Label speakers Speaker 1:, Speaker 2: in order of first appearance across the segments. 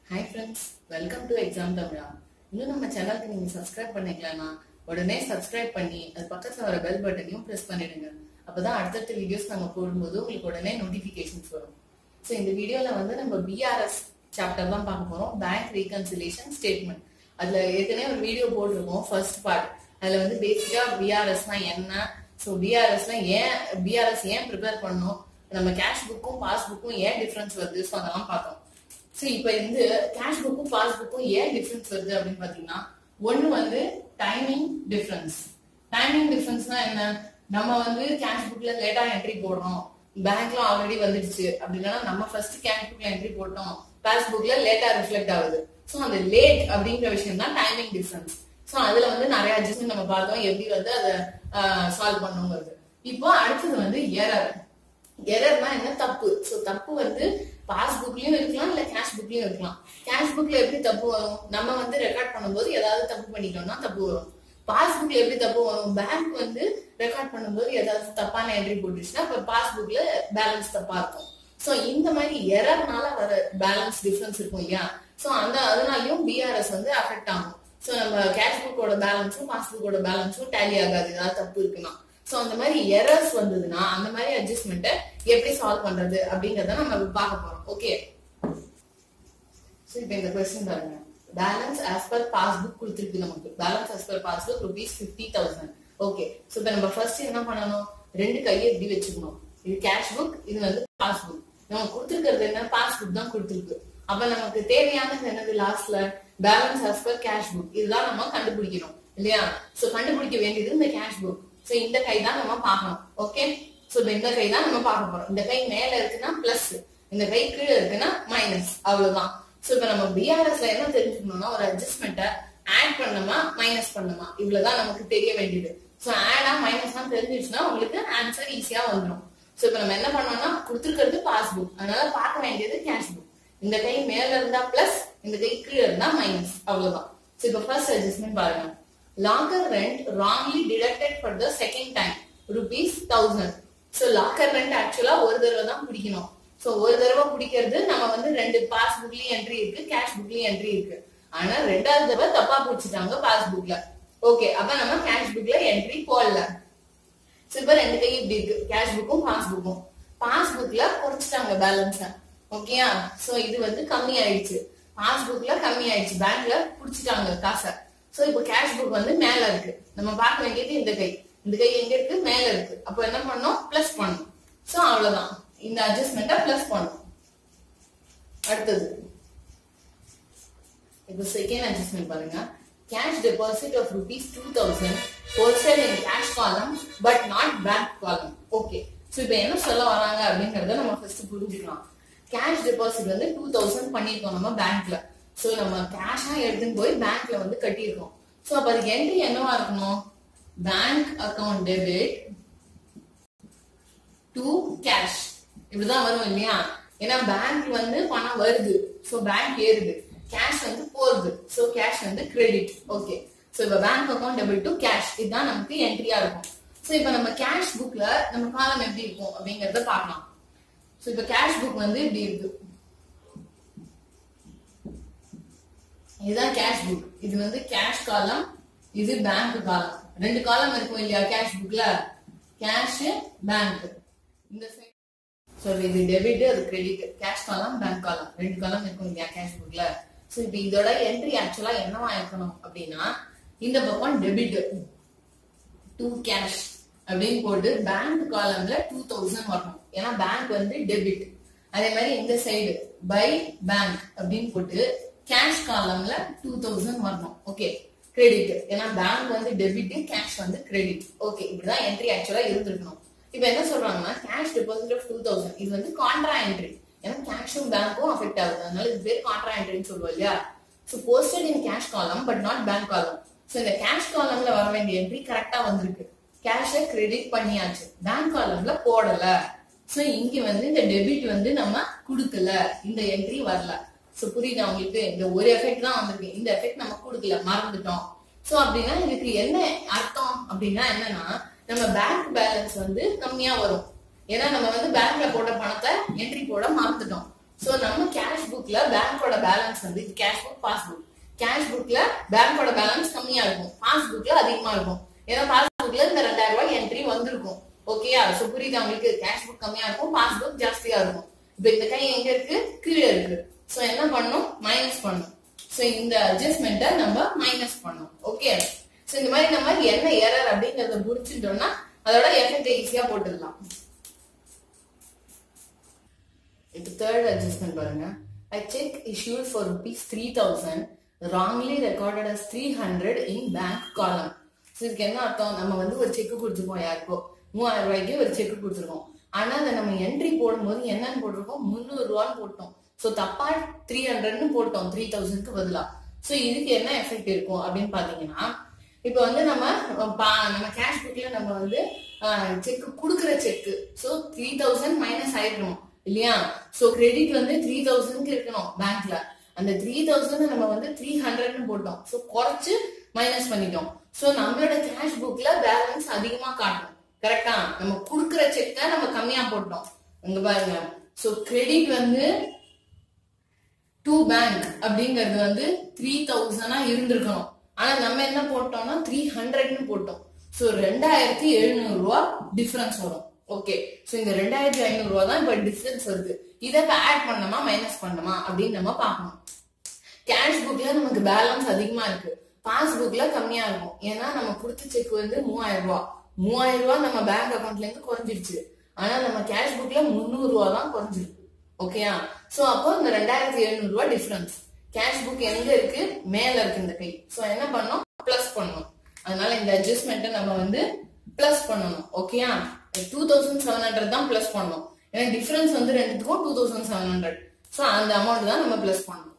Speaker 1: Hi friends, welcome to Exam Tamila. இன்னும் நம்ம சேனலுக்கு நீங்க சப்ஸ்கிரைப் பண்ணிக்கலனா உடனே சப்ஸ்கிரைப் பண்ணி அது பக்கத்துல வர பெல் பட்டனையும் பிரஸ் பண்ணிடுங்க. அப்பதான் அடுத்தடுத்த வீடியோஸ் நாங்க போடும்போது உங்களுக்கு உடனே நோட்டிபிகேஷன்ஸ் வரும். சோ இந்த வீடியோல நம்ம BRS சாப்டர் தான் பார்க்க போறோம். Bank reconciliation statement. அதுல ஏற்கனவே ஒரு வீடியோ போட்டிருக்கோம் ஃபர்ஸ்ட் பார்ட். அதுல பேசிக்கா BRSனா என்ன, சோ BRSனா BRS ஏன் ப்ரிப்பேர் பண்ணணும், நம்ம கேஷ் புக்கும் பாஸ் புக்கும் ஏன் டிஃபரன்ஸ் வருது, சோ அதெல்லாம் பார்த்தோம். சோ இப்ப கேஷ் புக்கும் பாஸ் புக்கும் ஏன் டிஃபரன்ஸ் வருது அப்படின்னு பாத்தீங்கன்னா, ஒண்ணு டைமிங் டிஃபரன்ஸ். டைமிங் டிஃபரன்ஸ்னா என்ன, நம்ம கேஷ் புக்ல லேட்டா என்ட்ரி போடுறோம், பேங்க்ல ஆல்ரெடி வந்துடுச்சு அப்படின்னா நம்ம ஃபர்ஸ்ட் கேஷ் புக்ல என்ட்ரி போட்டோம், பாஸ் புக்ல லேட்டா ரிஃப்ளெக்ட் ஆகுது. சோ அந்த லேட் அப்படிங்கிற விஷயம் தான் டைமிங் டிஃபரன்ஸ். சோ அதுல நிறைய அட்ஜஸ்ட்மெண்ட் நம்ம பார்த்தோம், எப்படி அதை சால்வ் பண்ணுங்கிறது. இப்போ அடுத்தது எரர். எரர்னா என்ன, தப்பு. சோ தப்பு பாஸ் புக்லயும் இருக்கலாம், இல்ல கேஷ் புக்லயும் இருக்கலாம். கேஷ் புக்ல எப்படி தப்பு வரும், நம்ம ரெக்கார்ட் பண்ணும்போது ஏதாவது தப்பு பண்ணிட்டோம்னா தப்பு வரும். பாஸ் புக்ல எப்படி தப்பு வரும், பேங்க் ரெக்கார்ட் பண்ணும்போது ஏதாவது தப்பான என்ட்ரி போட்டுச்சுன்னா அப்ப பாஸ் புக்ல பேலன்ஸ் தப்பா இருக்கும். சோ இந்த மாதிரி எரர்னால வர பேலன்ஸ் டிஃபரன்ஸ் இருக்கும் இல்லையா. சோ அதனாலயும் BRS அஃபெக்ட் ஆகும். சோ நம்ம கேஷ் புக்கோட பேலன்ஸும் பாஸ் புக்கோட பேலன்ஸும் டேலி ஆகாது, ஏதாவது தப்பு இருக்குன்னா. சோ அந்த மாதிரி எரர்ஸ் வந்ததுன்னா அந்த மாதிரி அட்ஜஸ்ட்மெண்ட்டை எப்படி சால்வ் பண்றது அப்படிங்கறத நம்ம பார்க்க போறோம். ஓகே, சோ இப்போ இந்த क्वेश्चन பாருங்க. பேலன்ஸ் as per பாஸ்புக் கொடுத்திருக்கு. நமக்கு balance as per passbook ₹50,000. Okay, so இப்போ நம்ம ஃபர்ஸ்ட் என்ன பண்ணணும், ரெண்டு கையை இப்படி வச்சுக்கணும். இது கேஷ் புக், இது பாஸ்புக். நம்ம கொடுத்திருக்கிறது என்ன, பாஸ்புக் தான் கொடுத்திருக்கு. அப்ப நமக்கு தேவையானது என்னது, லாஸ்ட்ல balance as per cash book. இதுதான் நம்ம கண்டுபிடிக்கணும் இல்லையா. சோ கண்டுபிடிக்க வேண்டியது இந்த கேஷ் புக். சோ இந்த கை தான் நம்ம பார்க்கணும். ஓகே, சோ இந்த கை தான் நம்ம பார்க்க போறோம். இந்த கை மேல இருக்குன்னா பிளஸ், இந்த கை கீழே இருக்குன்னா மைனஸ், அவ்வளவுதான். சோ இப்ப நம்ம BRSல என்ன தெரிஞ்சுக்கணும்னா, ஒரு அட்ஜஸ்ட்மெண்ட்டை ஆட் பண்ணணுமா மைனஸ் பண்ணணுமா, இவ்வளவுதான் நமக்கு தெரிய வேண்டியது. சோ ஆடா மைனஸா தெரிஞ்சிச்சுன்னா உங்களுக்கு ஆன்சர் ஈஸியா வந்துடும். சோ இப்ப நம்ம என்ன பண்ணோம்னா, கொடுத்துருக்கிறது பாஸ்புக், அதனால பார்க்க வேண்டியது கேஷ் புக். இந்த கை மேல இருந்தா பிளஸ், இந்த கை கீழே இருந்தா மைனஸ், அவ்வளவுதான். சோ இப்ப ஃபர்ஸ்ட் அட்ஜஸ்ட்மெண்ட் பாருங்க. Locker rent wrongly deducted for the second time ₹1000. So locker rent actually ஒரு தடவை தான் பிடிக்கணும். சோ ஒரு தடவை பிடிக்கிறது நம்ம ரெண்டு பாஸ் புக்லயும் என்ட்ரி இருக்கு, கேஷ் புக்லயும் என்ட்ரி இருக்கு. ஆனா ரெண்டாவது தடவை தப்பா பிடிச்சிட்டாங்க பாஸ் புக்ல. ஓகே, அப்ப நம்ம கேஷ் புக்ல என்ட்ரி போடல. சோ இப்ப ரெண்டு கை இப்படி இருக்கு, கேஷ் புக்கும் பாஸ் புக்கும். பாஸ் புக்ல குறைச்சிட்டாங்க பேலன்ஸ. ஓகேயா, சோ இது கம்மி ஆயிடுச்சு, பாஸ் புக்ல கம்மி ஆயிடுச்சு, பேங்க்ல புடிச்சிட்டாங்க காசை. சோ இப்போ கேஷ் புக் மேல இருக்கு, நம்ம பார்க்க வேண்டியது இந்த கை. இந்த கை எங்க இருக்கு, மேல இருக்கு. அப்ப என்ன பண்ணணும், பிளஸ் பண்ணணும். சோ அவ்வளவுதான், இந்த அட்ஜஸ்ட்மெண்ட்டை பிளஸ் பண்ணணும். அடுத்தது இப்போ செகண்ட் அட்ஜஸ்ட்மெண்ட் பாருங்க. Cash deposit of ₹2000 posted in cash column but not bank column. Okay, so இப்போ என்ன சொல்ல வராங்க அப்படிங்கறத நம்ம ஃபர்ஸ்ட் புரிஞ்சுக்கலாம். கேஷ் டெபாசிட் 2000 பண்ணிருக்கோம் நம்ம பேங்க்ல. சோ நம்ம கேஷா எடுத்துன்னு போய் பேங்க்ல கட்டியிருக்கோம். சோ அப்ப அதுக்கு என்ட்ரி என்னவா இருக்கணும், bank account debit to cash, இப்படிதான் வரும் இல்லையா. ஏன்னா பேங்க் பணம் வருது, சோ பேங்க் ஏறுது, கேஷ் போகுது, so cash credit. Okay, so இப்ப bank account debit to cash, இதுதான் நமக்கு என்ட்ரியா இருக்கும். சோ இப்ப நம்ம கேஷ் புக்ல நம்ம காலம் எப்படி இருக்கும் அப்படிங்கறத பார்க்கலாம். சோ இப்ப கேஷ் புக் இப்படி இருக்கு, இதுதான் கேஷ் புக். இது கேஷ் காலம், இது பேங்க் காலம். ரெண்டு காலம் இருக்கும் இல்லையா கேஷ் புக்ல, கேஷ் பேங்க். இந்த சைடு சோ இது டெபிட், அது credit. Cash column, bank column, ரெண்டு காலம் இருக்கும் இல்லையா கேஷ் புக்ல. சோ இப்போ இதோட என்ட்ரி ஆக்சுவலா என்னவா இருக்கணும் அப்படின்னா, இந்த பக்கம் டெபிட் டு கேஷ் அப்படின்னு போட்டு பேங்க் காலம்ல 2000 வரணும். ஏன்னா பேங்க் டெபிட். அதே மாதிரி இந்த சைடு பை பேங்க் அப்படின்னு போட்டு கேஷ் காலம்ல 2000 வரணும். Okay, credit. ஏன்னா bank debit, cash credit. Okay, இப்படிதான் என்ட்ரி ஆக்சுவலா இருந்திருக்கணும். இப்ப என்ன சொல்றாங்கன்னா, கேஷ் டெபாசிட் ஆஃப் 2000 இது கான்ட்ரா என்ட்ரி. ஏன்னா கேஷும் பேங்க்கும் அஃபெக்ட் ஆகுது, அதனால இது பேர் கான்ட்ரா என்ட்ரின்னு சொல்லுவோம் இல்லையா. So posted in cash column but not bank column. So இந்த கேஷ் காலம்ல வர வேண்டிய என்ட்ரி கரெக்டா வந்திருக்கு, கேஷை கிரெடிட் பண்ணியாச்சு, பேங்க் காலம்ல போடல. சோ இங்க இந்த டெபிட் நம்ம கொடுக்கல, இந்த என்ட்ரி வரல. சோ புரியுதா உங்களுக்கு, இந்த ஒரு எஃபெக்ட் தான் வந்திருக்கு, இந்த எஃபெக்ட் நம்ம கொடுக்கல, மறந்துட்டோம். சோ அப்படின்னா இதுக்கு என்ன அர்த்தம் அப்படின்னா என்னன்னா, நம்ம பேங்க் பேலன்ஸ் கம்மியா வரும். ஏன்னா நம்ம பேங்க்ல போட்ட பணத்தை என்ட்ரி போட மறந்துட்டோம். சோ நம்ம கேஷ் புக்ல பேங்கோட பேலன்ஸ் வந்து கேஷ் புக் பாஸ்புக். கேஷ் புக்ல பேங்கோட பேலன்ஸ் கம்மியா இருக்கும், பாஸ்புக்ல அதிகமா இருக்கும். ஏன்னா பாஸ்புக்ல இந்த 2000 ரூபாய் என்ட்ரி வந்திருக்கும். ஓகேயா? சோ புரியுதா உங்களுக்கு? கேஷ் புக் கம்மியா இருக்கும், பாஸ்புக் ஜாஸ்தியா இருக்கும். இப்ப இந்த கை எங்க இருக்கு? கீழே இருக்கு. சோ என்ன பண்ணும்? மைனஸ் பண்ணும். சோ இந்த அட்ஜஸ்ட்மெண்ட்டை நம்ம மைனஸ் பண்ணும். ஓகே? சோ இந்த மாதிரி நம்ம என்ன எரர் அப்படிங்கறத புரிஞ்சுட்டோம்னா அதோட எஃபெக்ட் ஈஸியா போட்டுடலாம். இப்போ தேர்ட் அட்ஜஸ்ட்மெண்ட் பாருங்க. A check issued for ₹3,000 wrongly recorded as 300 in bank column. So இதுக்கு என்ன அர்த்தம்? நம்ம வந்து ஒரு செக் கொடுத்துருக்கோம், யாருக்கோ 3000 ரூபாய்க்கு ஒரு செக் கொடுத்துருக்கோம். ஆனா அதை நம்ம என்ட்ரி போடும்போது என்னன்னு போட்டிருக்கோம்? 300 ரூபான்னு போட்டோம். சோ தப்பா 300ன்னு போட்டோம் 3000க்கு பதிலா. சோ இதுக்கு என்ன எஃபெக்ட் இருக்கும் அப்படின்னு பாத்தீங்கன்னா, இப்ப வந்து நம்ம கேஷ் புக்ல நம்ம வந்து செக் குடுக்குற செக் சோ 3000 மைனஸ் ஆயிடணும் இல்லையா? சோ கிரெடிட் வந்து 3000க்கு இருக்கணும் பேங்க்ல. அந்த 3000 நம்ம வந்து 300ன்னு போட்டோம். சோ குறைச்சு மைனஸ் பண்ணிட்டோம். சோ நம்மளோட கேஷ் புக்ல பேலன்ஸ் அதிகமா காட்டும். கரெக்டா? நம்ம குடுக்குற செக்க நம்ம கம்மியா போட்டோம். இங்க பாருங்க. சோ கிரெடிட் வந்து டு பேங்க் அப்படிங்கிறது வந்து 3000 இருந்திருக்கணும். ஆனா நம்ம என்ன போட்டோம்னா 300ன்னு போட்டோம். சோ 2700 ரூபாய் டிஃபரன்ஸ் வரும். ஓகே? சோ இந்த 2500 ரூபாய் தான் இப்ப டிஃபரன்ஸ் வருது. இதை ஆட் பண்ணணுமா மைனஸ் பண்ணணுமா அப்படின்னு நம்ம பார்க்கணும். கேஷ் புக்ல நமக்கு பேலன்ஸ் அதிகமா இருக்கு, பாஸ்புக்ல கம்மியா இருக்கும். ஏன்னா நம்ம கொடுத்த செக் வந்து 3000 ரூபாய். 3000 ரூபாய் நம்ம பேங்க் அக்கௌண்ட்ல இருந்து குறைஞ்சிருச்சு. ஆனா நம்ம கேஷ் புக்ல 300 ரூபாய் தான் குறைஞ்சிருக்கு. ஓகேயா? சோ அப்போ இந்த 2700 ரூபாய் டிஃபரன்ஸ். கேஷ் புக் எங்க இருக்கு? மேல இருக்கு இந்த கை. சோ என்ன பண்ணணும்? பிளஸ் பண்ணணும். அதனால இந்த அட்ஜஸ்ட்மெண்ட்டை நம்ம வந்து பிளஸ் பண்ணணும். ஓகேயா? 2700 தான் பிளஸ் பண்ணணும். ஏன்னா டிஃபரன்ஸ் வந்து ரெண்டுத்துக்கும் 2700. சோ அந்த அமௌண்ட் தான் நம்ம பிளஸ் பண்ணணும்.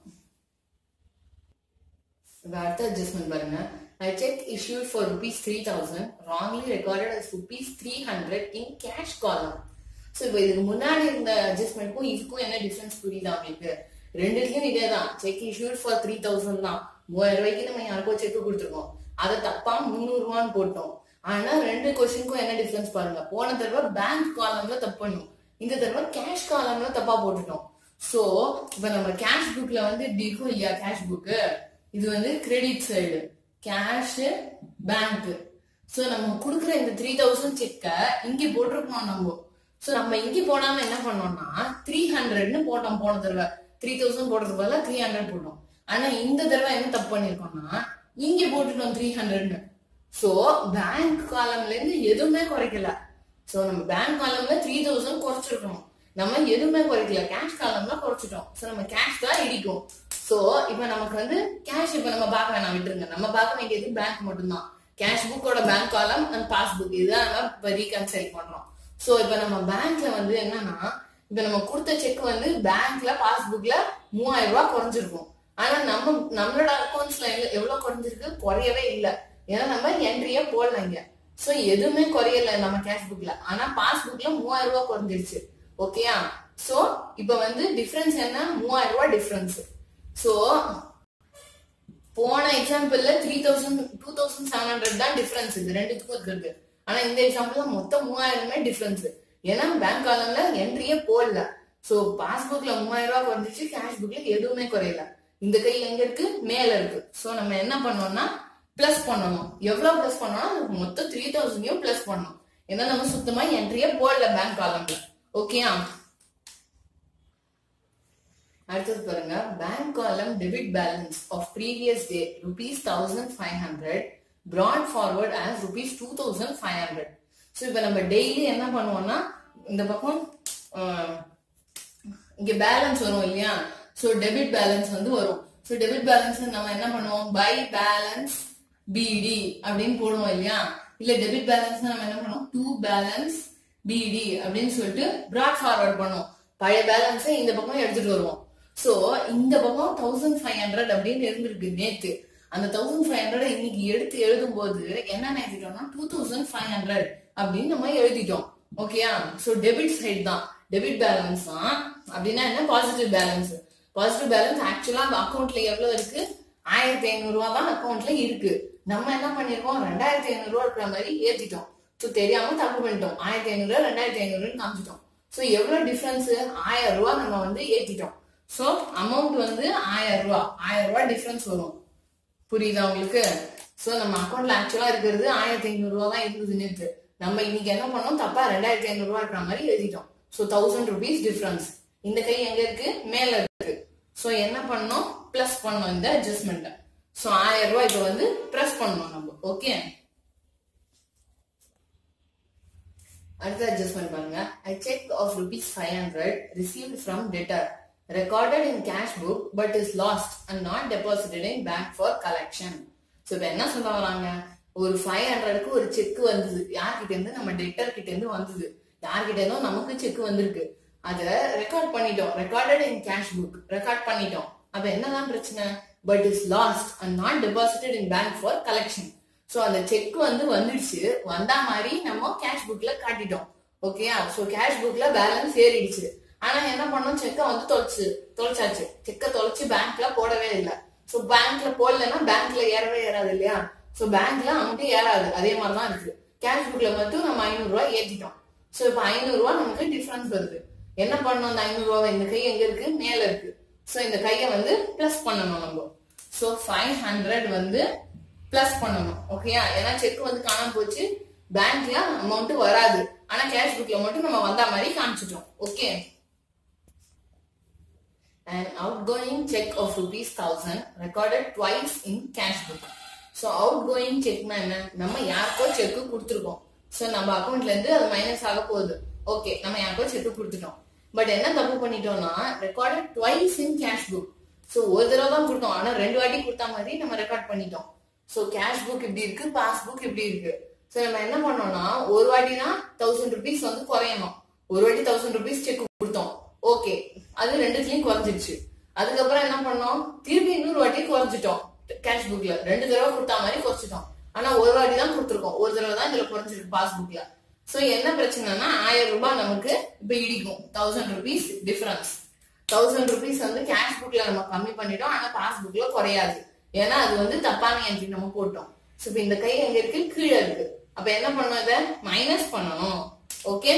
Speaker 1: அடுத்த அட்ஜஸ்ட்மெண்ட் பாருங்க. A check issued for ₹3,000 wrongly recorded as ₹300 in cash column. So இப்போ இதுக்கு முன்னாடி இருந்த அட்ஜஸ்ட்மெண்ட்க்கும் இதுக்கும் என்ன டிஃபரன்ஸ் புரியுதா உங்களுக்கு? ரெண்டுலயும் இதேதான். செக் issued for 3000 தான். 3000 ரூபாய்க்கு நம்ம யாருக்கோ செக் கொடுத்துருக்கோம். அதை தப்பா 300 ரூபான்னு போட்டோம். ஆனா ரெண்டு கொஸ்டினுக்கும் என்ன டிஃபரன்ஸ் பாருங்க. போன தடவை பேங்க் காலம்ல தப்பு பண்ணோம், இந்த தடவை கேஷ் காலம்ல தப்பா போட்டுட்டோம். சோ இப்ப நம்ம கேஷ் புக்ல வந்து இப்படி இருக்கும் இல்லையா? கேஷ் புக் இது வந்து credit side, cash bank. So நம்ம குடுக்குற இந்த 3000 செக்க இங்க போட்டிருக்கோம் நம்ம. சோ நம்ம இங்க போடாம என்ன பண்ணோம்னா 300ன்னு போட்டோம். போன தடவை 3000 போடுறதுக்கு பதிலா 300 போட்டோம். ஆனா இந்த தடவை என்ன தப்பு பண்ணிருக்கோம்னா இங்க போட்டுட்டோம் 300ன்னு. சோ பேங்க் காலம்ல இருந்து எதுவுமே குறைக்கல. சோ நம்ம பேங்க் காலம்ல 3000 குறைச்சிருக்கோம், நம்ம எதுவுமே குறைக்கல. கேஷ் காலம்ல குறைச்சிட்டோம். சோ நம்ம கேஷ் தான் இடிக்கும். சோ இப்ப நமக்கு வந்து கேஷ் இப்ப நம்ம பார்க்க வேணாம், விட்டுருங்க. நம்ம பார்க்க வேண்டியது பேங்க் மட்டும்தான். கேஷ் புக்கோட பேங்க் காலம் அண்ட் பாஸ்புக் இதுதான் நம்ம இப்ப ரீகன்சைல் பண்றோம். சோ இப்ப நம்ம பேங்க்ல வந்து என்னன்னா, இப்ப நம்ம கொடுத்த செக் வந்து பேங்க்ல பாஸ்புக்ல 3000 ரூபாய் குறைஞ்சிருக்கும். ஆனா நம்மளோட அக்கௌண்ட்ஸ்ல எவ்வளவு குறைஞ்சிருக்கு? குறையவே இல்லை. ஏன்னா நம்ம என்ட்ரியே போடல இங்க. சோ எதுவுமே குறையல நம்ம கேஷ் புக்ல. ஆனா பாஸ்புக்ல 3000 ரூபாய் குறைஞ்சிருச்சு. ஓகேயா? சோ இப்ப வந்து டிஃபரன்ஸ் என்ன? 3000 ரூபாய் டிஃபரன்ஸ். சோ போன எக்ஸாம்பிள்ல 2700 தான் டிஃபரன்ஸ் இது ரெண்டுத்துக்கும் இருக்கிறது. ஆனா இந்த எக்ஸாம்பிள்ல மொத்தம் 3000மே டிஃபரன்ஸ். ஏன்னா பேங்க் காலம்ல என்ட்ரியே போடல. சோ பாஸ்புக்ல 3000 ரூபாய் குறைஞ்சிச்சு, கேஷ் புக்ல எதுவுமே குறையல. இந்த கை எங்க இருக்கு? மேல இருக்கு. சோ நம்ம என்ன பண்ணோம்னா பிளஸ் பண்ணணும். எவ்வளவு பிளஸ் பண்ணணும்? மொத்தம் 3000 பிளஸ் பண்ணணும். ஏன்னா நம்ம சுத்தமா என்ட்ரியே போடல பேங்க் காலம்ல. ஓகேயா? அடுத்தது பாருங்க. Bank column debit balance of previous day ₹1500 brought forward as ₹2500. So இப்ப நம்ம டெய்லி என்ன பண்ணுவோம்னா இந்த பக்கம் இங்க பேலன்ஸ் வரும் இல்லையா? சோ டெபிட் பேலன்ஸ் வந்து வரும். சோ டெபிட் பேலன்ஸ் நம்ம என்ன பண்ணுவோம்? பை பேலன்ஸ் பிடி அப்படின்னு போடுவோம் இல்லையா? இல்ல டெபிட் பேலன்ஸ் நம்ம என்ன பண்ணுவோம்? டு பேலன்ஸ் பிடி அப்படின்னு சொல்லிட்டு பிராட் ஃபார்வர்ட் பண்ணுவோம். பழைய பேலன்ஸை இந்த பக்கம் எடுத்துட்டு வருவோம். சோ இந்த பக்கம் 1500 அப்படின்னு இருந்திருக்கு நேத்து. அந்த 1500 இன்னைக்கு எடுத்து எழுதும் போது என்ன எழுதிட்டோம்னா 2500 அப்படின்னு நம்ம எழுதிட்டோம். ஓகேயா? சோ டெபிட் சைடு தான், டெபிட் பேலன்ஸ் தான். அப்படின்னா என்ன? Positive balance. பாசிட்டிவ் பேலன்ஸ் ஆக்சுவலா அந்த அக்கௌண்ட்ல எவ்வளவு இருக்கு? 1500 ரூபாய் தான் அக்கௌண்ட்ல இருக்கு. நம்ம என்ன பண்ணிருக்கோம்? 2500 ரூபாய் இருக்கிற மாதிரி ஏத்திட்டோம். சோ தெரியாம தப்பு பண்ணிட்டோம். 1500 2500 காமிச்சிட்டோம். சோ எவ்வளவு டிஃபரன்ஸ்? 1000 ரூபாய் நம்ம வந்து ஏத்திட்டோம். சோ அமௌண்ட் வந்து 1000 ரூபாய் டிஃபரன்ஸ் வரும். புரியுதா உங்களுக்கு? சோ நம்ம அக்கௌண்ட்ல ஆக்சுவலா இருக்கிறது 1500 ரூபாய் தான் இருந்ததுன்னு நம்ம இன்னைக்கு என்ன பண்ணோம், தப்பா 2500 ரூபாய் இருக்கிற மாதிரி எழுதிட்டோம். So 1000 rupees difference. இந்த கை எங்க இருக்கு? மேல இருக்கு. சோ என்ன பண்ணோம்? பிளஸ் பண்ணோம் இந்த அட்ஜஸ்ட்மெண்ட். சோ 1000 ரூபாய் இப்ப வந்து பிரஸ் பண்ணோம் நம்ம. ஓகே, அடுத்த அட்ஜஸ்ட்மெண்ட் பாருங்க. A check of ₹500 received from debtor recorded in cash book but is lost and not deposited in bank for collection. So இப்ப என்ன சொல்ல வராங்க? ஒரு 500க்கு ஒரு செக் வந்தது. யார்கிட்ட இருந்து? நம்ம டெப்டர் கிட்ட இருந்து வந்தது. யார்கிட்ட இருந்தோ நமக்கு செக் வந்திருக்கு. அத ரெக்கார்ட் பண்ணிட்டோம். Recorded in cash book record பண்ணிட்டோம். அப்ப என்னதான் பிரச்சனை? But is lost and not deposited in bank for collection. So அந்த செக் வந்து வந்துடுச்சு, வந்தா மாதிரி நம்ம கேஷ் புக்ல காட்டிட்டோம். ஓகே, சோ கேஷ் புக்ல பேலன்ஸ் ஏறிடுச்சு. ஆனா என்ன பண்ணோம்? செக்க வந்து தொலைச்சாச்சு. செக்க தொலைச்சு பேங்க்ல போடவே இல்லை. சோ பேங்க்ல போடலன்னா பேங்க்ல ஏறவே ஏறாது இல்லையா? சோ பேங்க்ல அமௌண்ட் ஏறாது. அதே மாதிரிதான் இருக்கு. கேஷ் புக்ல மட்டும் நம்ம 500 ரூபாய் ஏத்திட்டோம். சோ இப்ப 500 ரூபாய் நமக்கு டிஃபரன்ஸ் வருது. என்ன பண்ணணும்? அந்த 500 ரூபாய் இந்த கை எங்க இருக்கு? மேல இருக்கு. சோ இந்த கையை வந்து பிளஸ் பண்ணணும் நம்ம. சோ 500 வந்து பிளஸ் பண்ணணும். ஓகேயா? ஏன்னா செக் வந்து காணாம போச்சு, பேங்க்ல அமௌண்ட் வராது. ஆனா கேஷ் புக்ல மட்டும் நம்ம வந்தா மாதிரி காமிச்சிட்டோம். Okay, an outgoing check of ₹1000 recorded twice in cash book. So outgoing check என்ன? நம்ம யாருக்கோ செக் கொடுத்துருக்கோம். சோ நம்ம அக்கௌண்ட்ல இருந்து அது மைனஸ் ஆக போகுது. ஓகே, நம்ம யாருக்கோ செக் கொடுத்துட்டோம். பட் என்ன தப்பு பண்ணிட்டோம்னா, recorded twice in cash book. So ஒரு தடவை தான் கொடுத்தோம், ஆனா 2 வாட்டி கொடுத்தா மாதிரி நம்ம ரெக்கார்ட் பண்ணிட்டோம். சோ கேஷ் புக் இப்படி இருக்கு, பாஸ் புக் இப்படி இருக்கு. சோ நம்ம என்ன பண்ணோம்னா, ஒரு வாட்டி தான் 1000 rupees வந்து குறையணும். ஒரு வாட்டி 1000 rupees செக் கொடுத்தோம். ஓகே, அது ரெண்டுத்துலயும் குறைஞ்சிருச்சு. அதுக்கப்புறம் என்ன பண்ணோம்? திருப்பி இன்னொரு வாட்டி குறைஞ்சிட்டோம். கேஷ் புக்ல 2 தடவை கொடுத்தா மாதிரி குறைச்சிட்டோம். ஆனா ஒரு வாட்டி தான் கொடுத்துருக்கோம், ஒரு தடவை தான் இதுல குறைஞ்சிருக்கு பாஸ்புக்ல. சோ என்ன பிரச்சனைனா, 1000 ரூபாய் நமக்கு இப்ப இடிக்கும். 1000 rupees டிஃபரன்ஸ். 1000 rupees வந்து கேஷ் புக்ல நம்ம கம்மி பண்ணிட்டோம், ஆனா பாஸ்புக்ல குறையாது. ஏன்னா அது வந்து தப்பான என்ட்ரி நம்ம போட்டோம். சோ இப்ப இந்த கை எங்க இருக்கு? கீழே இருக்கு. அப்ப என்ன பண்ணணும்? இதை மைனஸ் பண்ணணும். ஓகே,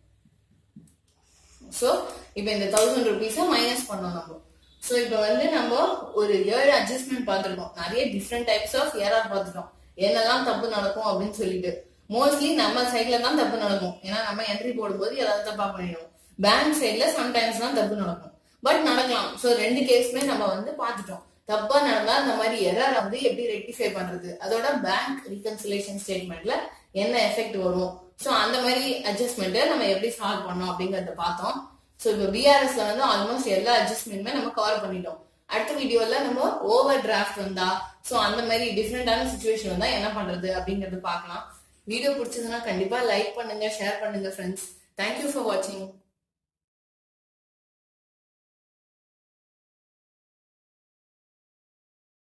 Speaker 1: சோ இப்ப இந்த 1000 rupees மைனஸ் பண்ணணும் நம்ம. சோ இப்ப வந்து நம்ம ஒரு 7 அட்ஜஸ்ட்மெண்ட் பார்த்திருக்கோம். நிறைய டிஃப்ரெண்ட் டைப்ஸ் ஆஃப் எரர் பார்த்துட்டோம். என்னெல்லாம் தப்பு நடக்கும் அப்படின்னு சொல்லிட்டு. மோஸ்ட்லி நம்ம சைட்ல தான் தப்பு நடக்கும். ஏன்னா நம்ம என்ட்ரி போடும்போது ஏதாவது தப்பா பண்ணிடுவோம். பேங்க் சைட்ல சம்டைம்ஸ் தான் தப்பு நடக்கும். பட் நடக்கலாம். சோ 2 கேஸ்மே நம்ம வந்து பார்த்துட்டோம். தப்பா நடந்தா அந்த மாதிரி எரர் வந்து எப்படி ரெக்டிஃபை பண்றது, அதோட பேங்க் ரீகன்சிலேஷன் ஸ்டேட்மெண்ட்ல என்ன எஃபெக்ட் வரும், சோ அந்த மாதிரி அட்ஜஸ்ட்மெண்ட் நம்ம எப்படி சால்வ் பண்ணோம் அப்படிங்கறத பார்த்தோம். சோ இப்போ பிஆர்எஸ்ல வந்து ஆல்மோஸ்ட் எல்லா அட்ஜஸ்ட்மெண்ட்டுமே நம்ம கவர் பண்ணிட்டோம். அடுத்த வீடியோல நம்ம ஓவர் டிராஃப்ட் வந்தா, சோ அந்த மாதிரி டிஃப்ரெண்டான சிச்சுவேஷன் வந்தா என்ன பண்றது அப்படிங்கறது பார்க்கலாம். வீடியோ பிடிச்சதுன்னா கண்டிப்பா லைக் பண்ணுங்க, ஷேர் பண்ணுங்க ஃப்ரெண்ட்ஸ். தேங்க்யூ ஃபார் வாட்சிங்.